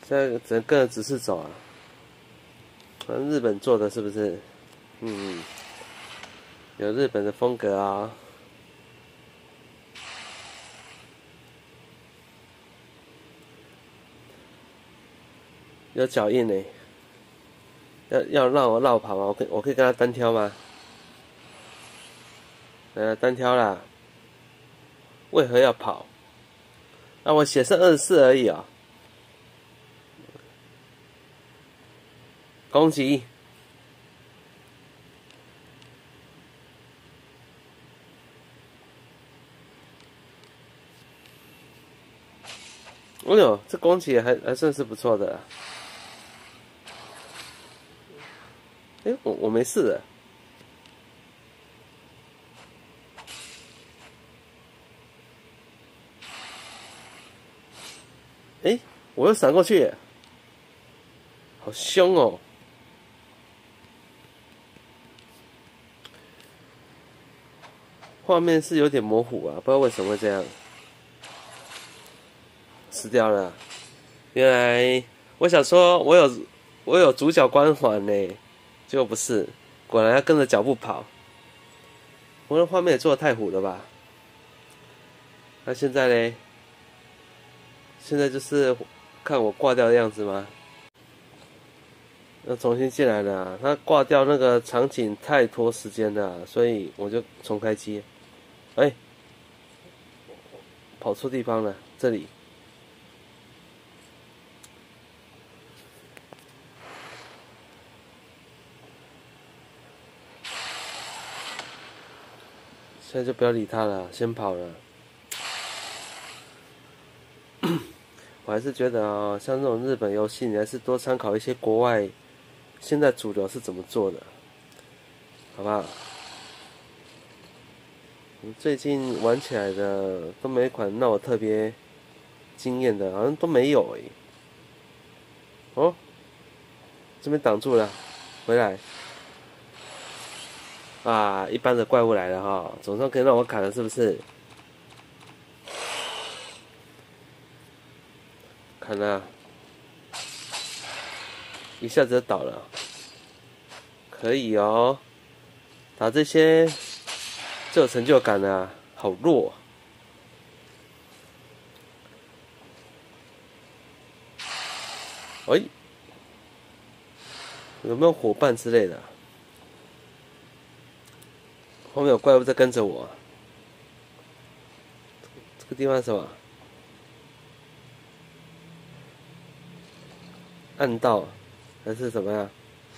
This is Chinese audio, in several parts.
现在只能跟着指示走啊。反正日本做的是不是？有日本的风格啊。有脚印呢。要让我绕跑吗？我可以跟他单挑吗？单挑啦。为何要跑？啊，我血剩24而已啊、攻击！哎呦，这攻击还算是不错的啦。我没事的。我又闪过去，好凶哦！画面是有点模糊啊，不知道为什么会这样。死掉了，原来我想说我有主角光环呢，结果不是，果然要跟着脚步跑。我的画面也做得太糊了吧？那现在嘞？现在就是看我挂掉的样子吗？要重新进来了啊，他挂掉那个场景太拖时间了，所以我就重开机。跑错地方了，这里。现在就不要理他了，先跑了。我还是觉得啊，像这种日本游戏，你还是多参考一些国外现在主流是怎么做的，好不好？最近玩起来的都没一款让我特别惊艳的，好像都没有哦，这边挡住了，回来。啊，一般的怪物来了哈，总算可以让我砍了，是不是？砍了，一下子就倒了，可以哦。打这些就有成就感了啊，好弱。有没有伙伴之类的？后面有怪物在跟着我。这个地方是什么？暗道还是怎么样？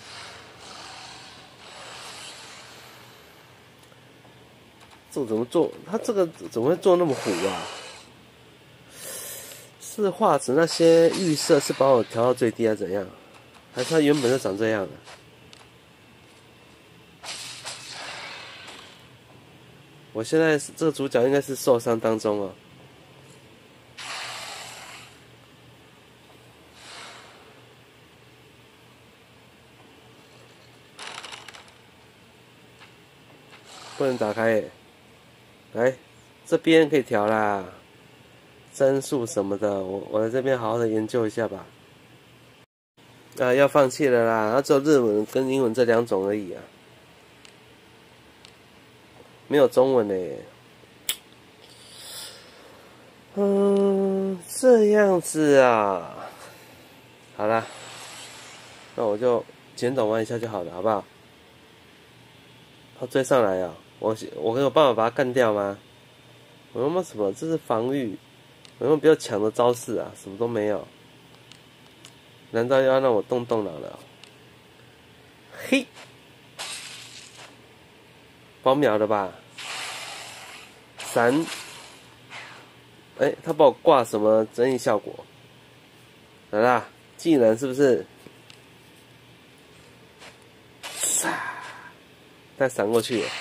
这怎么做？他这个怎么会做那么糊啊？是画质那些预设是把我调到最低还是怎样？还是它原本就长这样的？我现在这个主角应该是受伤当中哦。不能打开耶。来，这边可以调啦，帧数什么的，我在这边好好的研究一下吧。要放弃了啦，它只有日文跟英文这2种而已啊，没有中文呢。这样子啊，好啦，那我就简短玩一下就好了，好不好？他追上来啊，我有办法把他干掉吗？我有没有什么？这是防御，我有没有比较强的招式啊？什么都没有。难道要让我动脑了？嘿，把我秒了吧？闪！他帮我挂什么增益效果？来啦，技能是不是？再闪过去。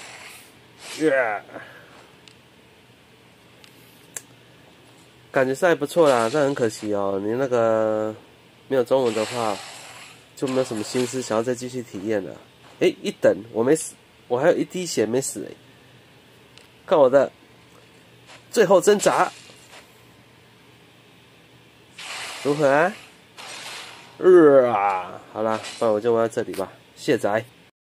感觉是还不错啦，但很可惜哦，你那个没有中文的话，就没有什么心思想要再继续体验了。一等我没死，我还有一滴血没死看我的最后挣扎，如何啊？ 好啦，不然我就玩到这里吧，卸载。